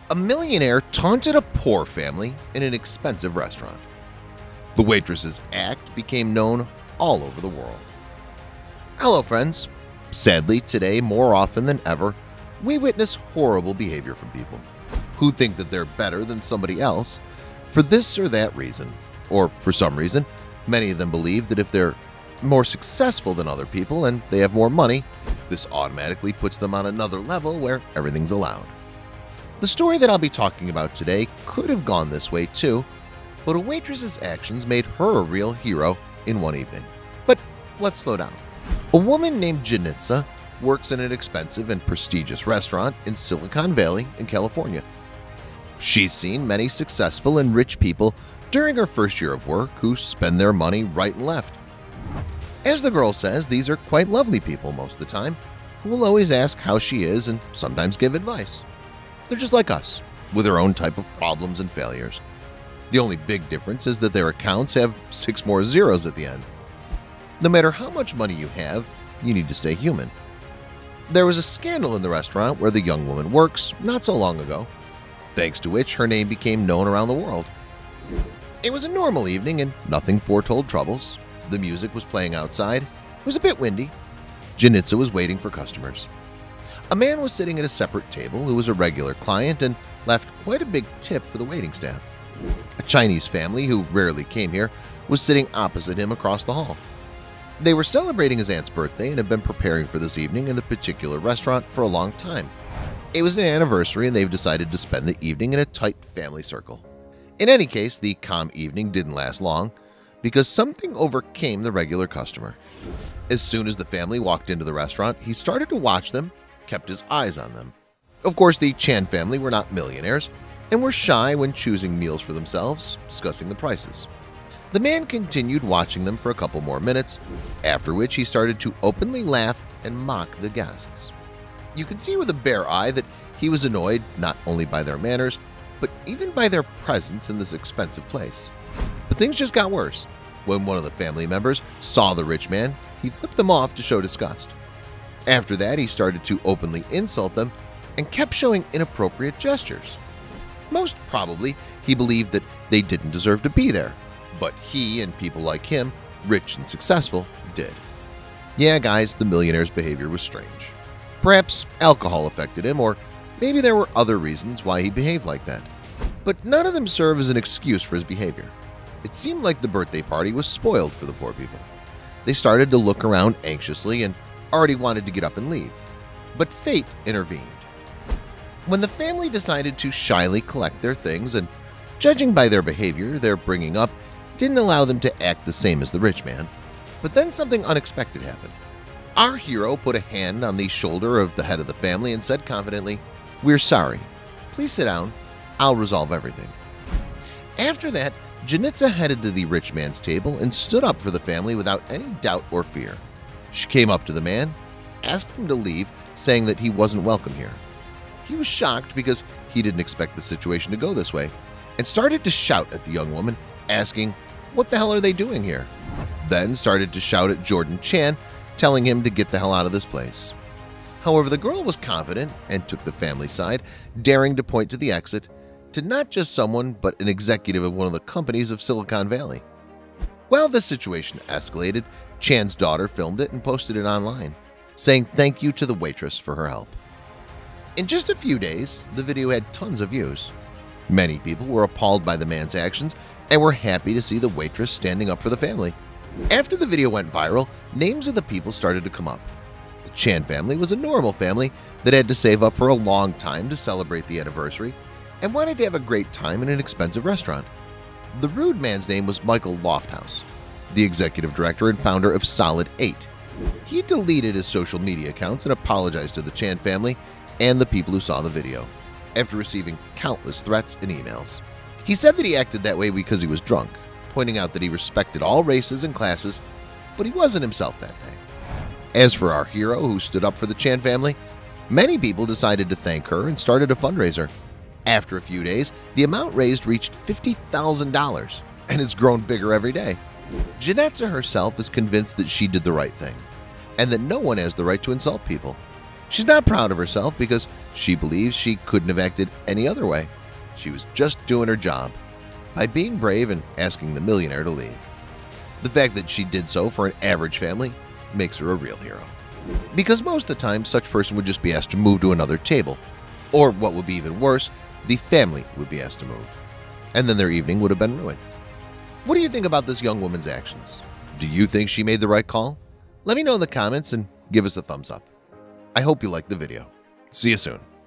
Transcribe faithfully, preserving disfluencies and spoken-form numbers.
A millionaire taunted a poor family in an expensive restaurant. The waitress's act became known all over the world. Hello friends. Sadly, today more often than ever, we witness horrible behavior from people who think that they're better than somebody else for this or that reason, or for some reason, many of them believe that if they're more successful than other people and they have more money, this automatically puts them on another level where everything's allowed. The story that I'll be talking about today could have gone this way too, but a waitress's actions made her a real hero in one evening. But let's slow down. A woman named Janitza works in an expensive and prestigious restaurant in Silicon Valley in California. She's seen many successful and rich people during her first year of work who spend their money right and left. As the girl says, these are quite lovely people most of the time who will always ask how she is and sometimes give advice. They're just like us, with their own type of problems and failures. The only big difference is that their accounts have six more zeros at the end. No matter how much money you have, you need to stay human. There was a scandal in the restaurant where the young woman works not so long ago, thanks to which her name became known around the world. It was a normal evening and nothing foretold troubles. The music was playing outside. It was a bit windy. Janitza was waiting for customers. A man was sitting at a separate table who was a regular client and left quite a big tip for the waiting staff. A Chinese family who rarely came here was sitting opposite him across the hall. They were celebrating his aunt's birthday and had been preparing for this evening in the particular restaurant for a long time. It was an anniversary and they've decided to spend the evening in a tight family circle. In any case, the calm evening didn't last long because something overcame the regular customer. As soon as the family walked into the restaurant, he started to watch them, kept his eyes on them. Of course, the Chan family were not millionaires and were shy when choosing meals for themselves, discussing the prices. The man continued watching them for a couple more minutes, after which he started to openly laugh and mock the guests. You could see with a bare eye that he was annoyed not only by their manners, but even by their presence in this expensive place. But things just got worse. When one of the family members saw the rich man, he flipped them off to show disgust. After that, he started to openly insult them and kept showing inappropriate gestures. Most probably, he believed that they didn't deserve to be there, but he and people like him, rich and successful, did. Yeah, guys, the millionaire's behavior was strange. Perhaps alcohol affected him, or maybe there were other reasons why he behaved like that. But none of them serve as an excuse for his behavior. It seemed like the birthday party was spoiled for the poor people. They started to look around anxiously and already wanted to get up and leave. But fate intervened. When the family decided to shyly collect their things, and judging by their behavior, their bringing up didn't allow them to act the same as the rich man. But then something unexpected happened. Our hero put a hand on the shoulder of the head of the family and said confidently, "We're sorry. Please sit down. I'll resolve everything." After that, Janitza headed to the rich man's table and stood up for the family without any doubt or fear. She came up to the man, asked him to leave, saying that he wasn't welcome here. He was shocked because he didn't expect the situation to go this way, and started to shout at the young woman, asking, "What the hell are they doing here?" Then started to shout at Jordan Chan, telling him to get the hell out of this place. However, the girl was confident and took the family side, daring to point to the exit to not just someone but an executive of one of the companies of Silicon Valley. While the situation escalated, Chan's daughter filmed it and posted it online, saying thank you to the waitress for her help. In just a few days, the video had tons of views. Many people were appalled by the man's actions and were happy to see the waitress standing up for the family. After the video went viral, names of the people started to come up. The Chan family was a normal family that had to save up for a long time to celebrate the anniversary and wanted to have a great time in an expensive restaurant. The rude man's name was Michael Lofthouse, the executive director and founder of Solid eight. He deleted his social media accounts and apologized to the Chan family and the people who saw the video, after receiving countless threats and emails. He said that he acted that way because he was drunk, pointing out that he respected all races and classes, but he wasn't himself that day. As for our hero who stood up for the Chan family, many people decided to thank her and started a fundraiser. After a few days, the amount raised reached fifty thousand dollars, and it's grown bigger every day. Janitza herself is convinced that she did the right thing, and that no one has the right to insult people. She's not proud of herself because she believes she couldn't have acted any other way. She was just doing her job by being brave and asking the millionaire to leave. The fact that she did so for an average family makes her a real hero. Because most of the time, such person would just be asked to move to another table. Or what would be even worse, the family would be asked to move. And then their evening would have been ruined. What do you think about this young woman's actions? Do you think she made the right call? Let me know in the comments and give us a thumbs up. I hope you liked the video. See you soon.